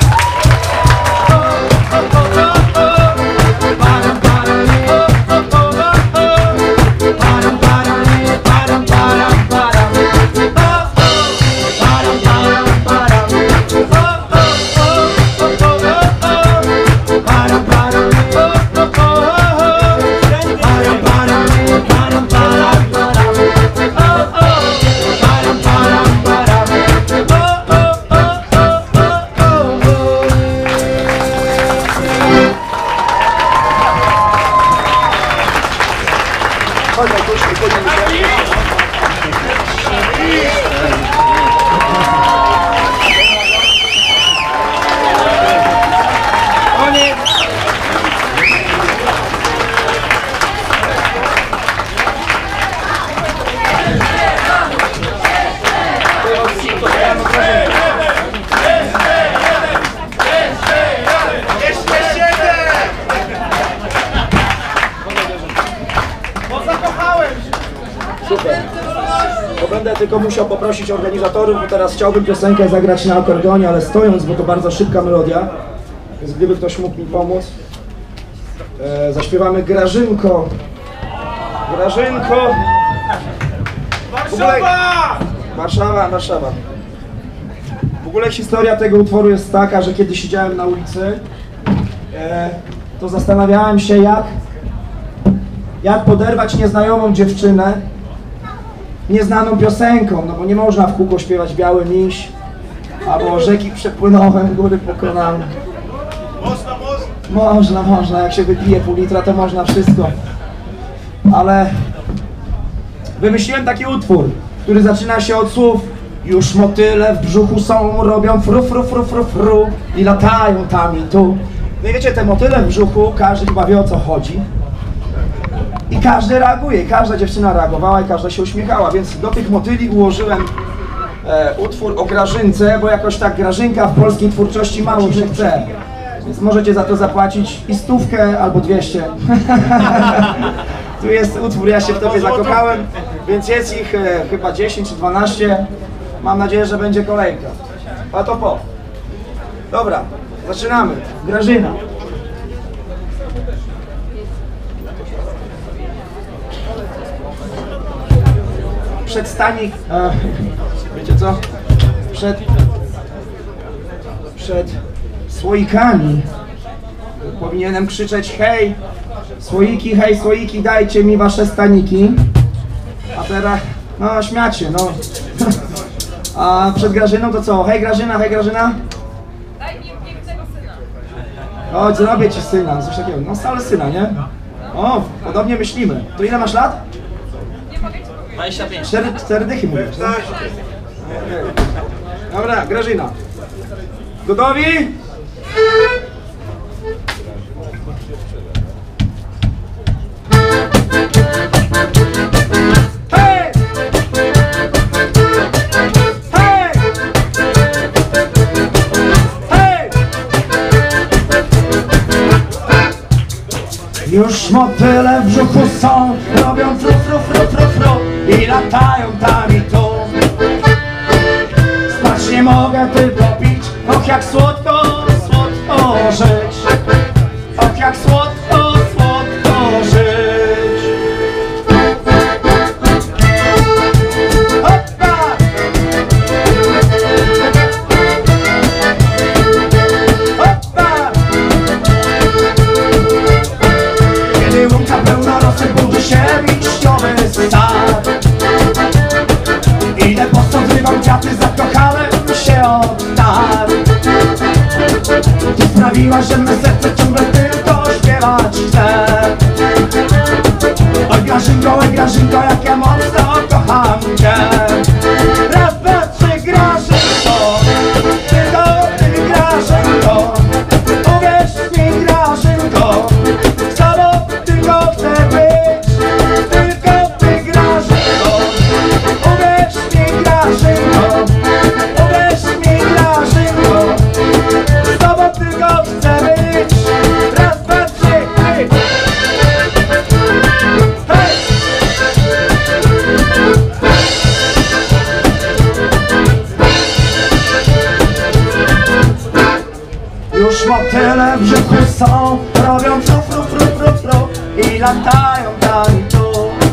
[SPEAKER 3] Super. To będę tylko musiał poprosić organizatorów, bo teraz chciałbym piosenkę zagrać na akordeonie, ale stojąc, bo to bardzo szybka melodia. Więc gdyby ktoś mógł mi pomóc. E, zaśpiewamy Grażynko. Grażynko. Warszawa! Warszawa, Warszawa. W ogóle historia tego utworu jest taka, że kiedy siedziałem na ulicy, e, to zastanawiałem się, jak, jak poderwać nieznajomą dziewczynę nieznaną piosenką, no bo nie można w kółko śpiewać Biały Miś, albo Rzeki przepłynąłem, góry pokonałem.
[SPEAKER 2] Można, można.
[SPEAKER 3] Można, można, jak się wypije pół litra, to można wszystko. Ale wymyśliłem taki utwór, który zaczyna się od słów: już motyle w brzuchu są, robią fru, fru, fru, fru, fru i latają tam i tu. No i wiecie, te motyle w brzuchu, każdy chyba wie, o co chodzi. I każdy reaguje, każda dziewczyna reagowała i każda się uśmiechała, więc do tych motyli ułożyłem e, utwór o Grażynce, bo jakoś tak Grażynka w polskiej twórczości mało się chce. Więc możecie za to zapłacić i stówkę albo dwieście. Tu jest utwór, ja się w tobie zakochałem, więc jest ich e, chyba dziesięć czy dwanaście. Mam nadzieję, że będzie kolejka. A to po. Dobra, zaczynamy. Grażyna. Przed stani... E, wiecie co? Przed... Przed słoikami powinienem krzyczeć: hej, słoiki, hej, słoiki, dajcie mi wasze staniki. A teraz... no, śmiacie, no. A przed Grażyną to co? Hej Grażyna, hej Grażyna.
[SPEAKER 6] Daj mi pięknego syna.
[SPEAKER 3] O, zrobię ci syna, coś takiego. No, stale syna, nie? O, podobnie myślimy. To ile masz lat?
[SPEAKER 6] Nie mogę ci powiedzieć.
[SPEAKER 2] dwadzieścia pięć.
[SPEAKER 3] Cztery, cztery dychy mówisz, tak? Dobra, Grażyna. Gotowi? Hej! Hej! Hej! Już motyle w brzuchu są, robią fru, fru, fru, fru, fru i latają tam i tu. Spać nie mogę, tylko pić, och jak słodko, słodko żyć. Och jak słodko, słodko żyć. Hoppa! Hoppa! się wiśniowy sad. Idę po co zrywam kwiaty, zakochałem się od lat. Ty sprawiła, że me serce ciągle tylko śpiewać chce. Oj Grażynko, oj Grażynko, jak ja mocno kocham cię. Raz, dwa, trzy, Grażynko, tylko ty Grażynko. Uwierz mi Grażynko, z tobą tylko chcę być. Tylko ty Grażynko, uwierz mi Grażynko. Uwierz mi Grażynko, z tobą tylko chcę być. Raz, dwa, trzy, hej! Już motyle w brzuchu są, robią fru, fru, fru, fru, fru i latają tam i tu.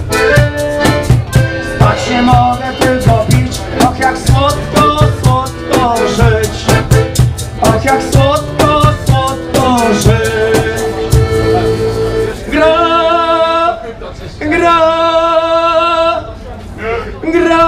[SPEAKER 3] Spać nie mogę, tylko pić, och jak słodko, słodko żyć. Och jak słodko, słodko żyć. Gra, gra, gra.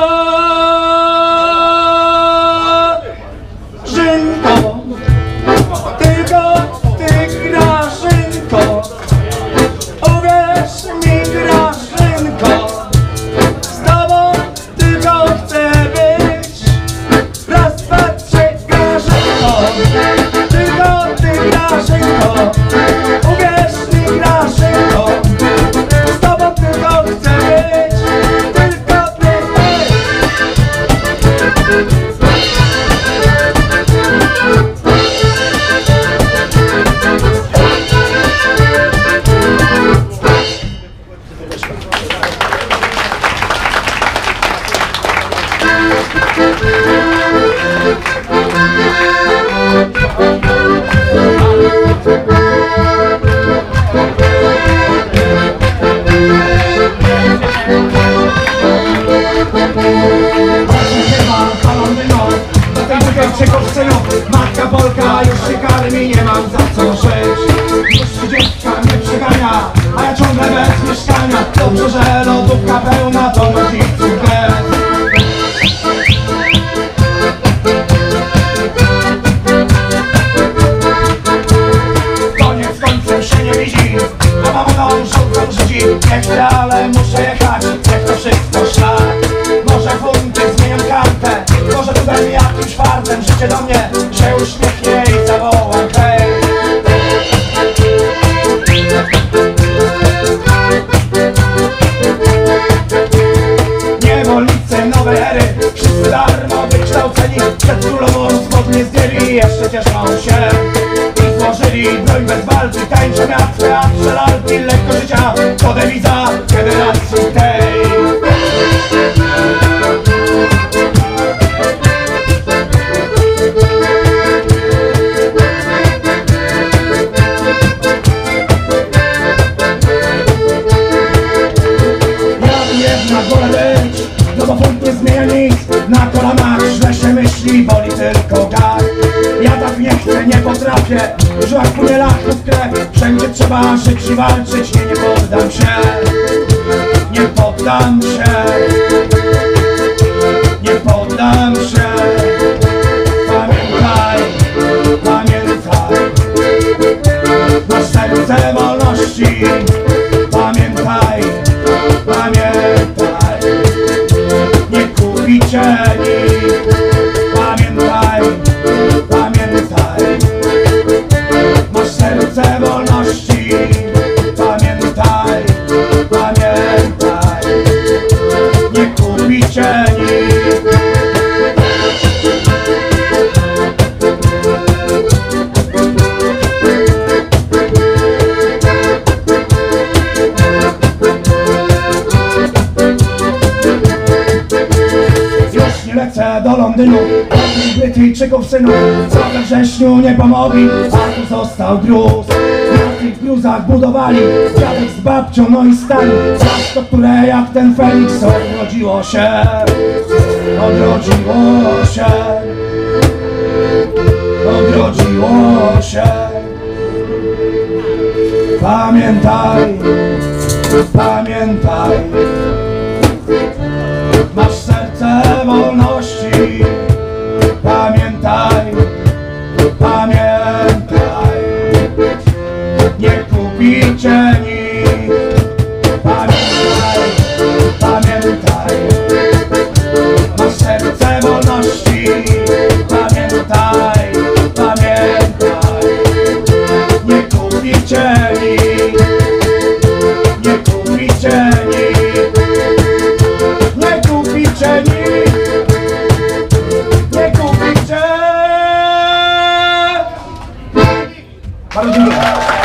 [SPEAKER 3] Żynko, tylko ty Grażynko, uwierz mi Grażynko, z tobą tylko chcę być. Raz, dwa, trzy, Grażynko, tylko ty Grażynko, uwierz mi Grażynko, z tobą tylko chcę być. Tylko ty, hej! Matka Polka już się karmi, nie mam za co żyć. Już trzydziestka mnie przegania, a ja ciągle bez mieszkania. Dobrze, że lodówka pełna to rodziców bez. Koniec końcem się nie widzi, bo mamą żółtą rzuci. Nie chcę, ale muszę jechać, jak to wszystko szlak. Może funty zmienią kartę, może tu we mnie jakimś fartem. Życie do mnie się uśmiechnie i zawoła hej. Niewolnicy nowej ery, wszyscy darmo wykształceni. Przed królową spodnie zdjęli, jeszcze cieszą się i złożyli broń bez walki. Tańczą jak w teatrze lalki, lekko życia to dewiza generacji tej. Na kolanach źle się myśli, boli tylko gard. Ja tak nie chcę, nie potrafię, w żyłach płynie lachów krew. Wszędzie trzeba żyć i walczyć, nie, nie poddam się. Nie poddam się. Nie poddam się. Pamiętaj, pamiętaj, masz serce wolności. Pamiętaj, pamiętaj, nie kupicie nic. Pamiętaj, pamiętaj, masz serce wolności. Pamiętaj, pamiętaj, nie kupicie nic. Lecę do Londynu, od Brytyjczyków synów, co we wrześniu nie pomogli, a tu został gruz. Na tych gruzach budowali dziadek z babcią, no i stali miasto, które jak ten Feliks odrodziło się, odrodziło się, odrodziło się. Pamiętaj,
[SPEAKER 2] Pamiętaj, masz serce wolności. Pamiętaj, pamiętaj, nie kupi cię nikt. Pamiętaj, pamiętaj, masz serce wolności. Pamiętaj, pamiętaj, nie kupi cię nikt. Nie kupi cię nikt. Nie kupi cię nikt. Nie kupi cię. Bardzo dziękuję.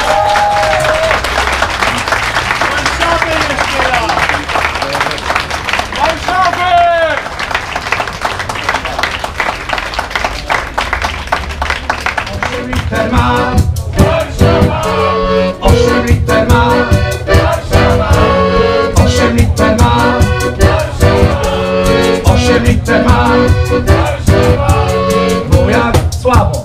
[SPEAKER 2] Osiem liter ma Warszawa. Osiem liter ma Warszawa. Osiem liter ma Warszawa. Osiem liter ma Warszawa. Bo jak słabo.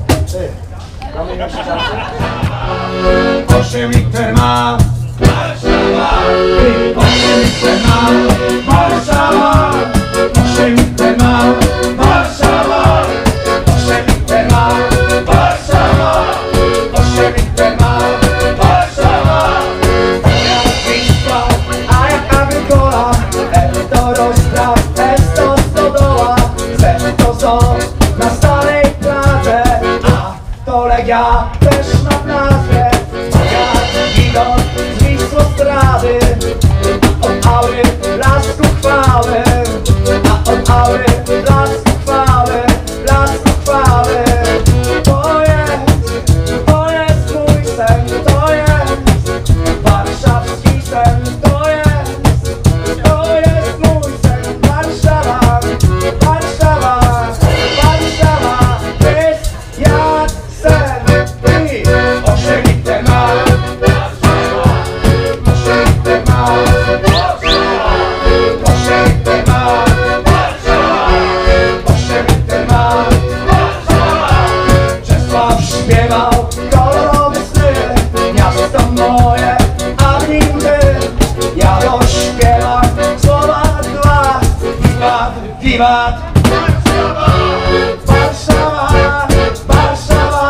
[SPEAKER 2] Osiem liter ma Warszawa. Osiem liter ma Warszawa. Osiem liter ma Warszawa. Osiem liter ma Warszawa. Osiem liter ma Warszawa. Jak Wisła, a jak Agrykola, L to Rozpraw, S to Stodoła, Z to Ząb na starej Pradze, A to Legia też ma w nazwie. Jak widok z Wisłostrady, od Aury blasku chwały, a od Aury blasku chwały, blasku chwały. To jest, to jest mój sen, to jest warszawski sen, to jest, to jest mój sen. Warszawa, Warszawa, Warszawa jest jak sen. I osiem liter ma Warszawa. Osiem liter ma Warszawa. Osiem liter ma Warszawa. Osiem liter ma Warszawa. Czesław śpiewał kolorowy sny, miasto moje, a w nim ty. Ja dośpiewam słowa dwa. Wiwat, wiwat Warszawa. Warszawa, Warszawa.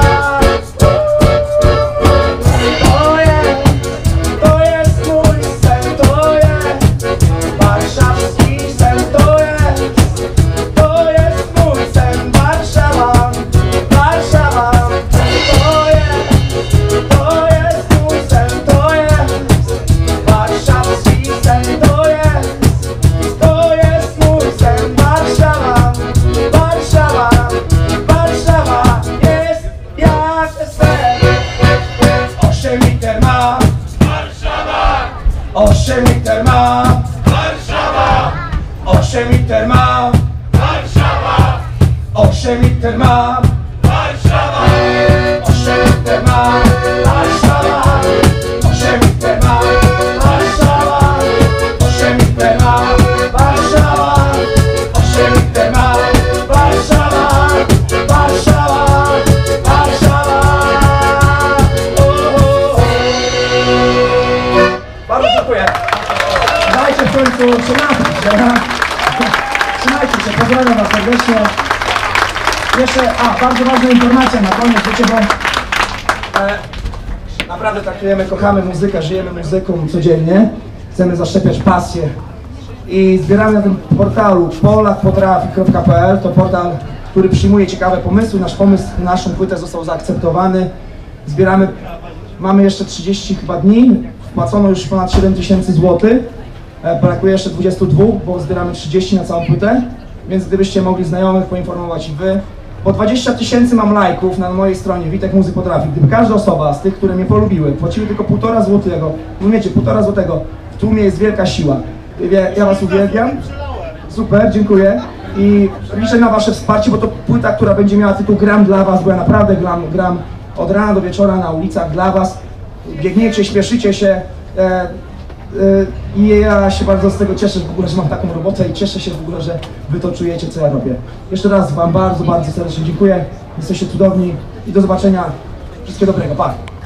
[SPEAKER 2] To jest, to jest mój sen, to jest warszawski sen, to jest, to jest mój sen. Warszawa, Warszawa. To jest, to jest mój sen, to jest warszawski sen, to jest, to jest mój sen. Warszawa, Warszawa, Warszawa jest jak sen. Osiem liter ma Warszawa. Osiem liter ma Warszawa. Osiem liter ma Warszawa. Osiem liter ma Warszawa. Osiem liter ma Warszawa. Osiem liter ma Warszawa. Osiem liter ma Warszawa. Osiem liter ma Warszawa. Warszawa, Warszawa. O, o, o. Bardzo dziękuję. Dajcie w końcu trzymajcie się. Trzymajcie się, pozdrawiam was serdecznie. Jeszcze, a, bardzo ważna informacja na koniec, wiecie, bo e, naprawdę traktujemy, kochamy muzykę, żyjemy muzyką codziennie. Chcemy zaszczepiać pasję i zbieramy na tym portalu polak potrafi kropka p l. To portal, który przyjmuje ciekawe pomysły. Nasz pomysł, naszą płytę został zaakceptowany. Zbieramy, mamy jeszcze trzydzieści chyba dni, wpłacono już ponad siedem tysięcy złotych. E, brakuje jeszcze dwudziestu dwóch, bo zbieramy trzydzieści na całą płytę. Więc gdybyście mogli znajomych poinformować i wy. Po dwadzieścia tysięcy mam lajków na mojej stronie Witek Muzy Potrafi. Gdyby każda osoba z tych, które mnie polubiły, płaciły tylko półtora złotego, rozumiecie, półtora złotego, w tłumie jest wielka siła. Ja, ja was uwielbiam. Super, dziękuję. I liczę na wasze wsparcie, bo to płyta, która będzie miała tytuł Gram dla was, bo ja naprawdę gram, gram od rana do wieczora na ulicach dla was. Biegniecie, śpieszycie się. E, e, I ja się bardzo z tego cieszę w ogóle, że mam taką robotę i cieszę się w ogóle, że wy to czujecie, co ja robię. Jeszcze raz wam bardzo, bardzo serdecznie dziękuję. Jesteście cudowni i do zobaczenia. Wszystkiego dobrego. Pa!